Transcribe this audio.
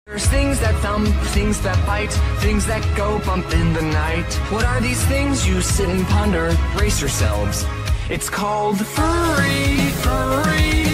There's things that thump, things that bite, things that go bump in the night. What are these things? You sit and ponder, brace yourselves. It's called furry, furry.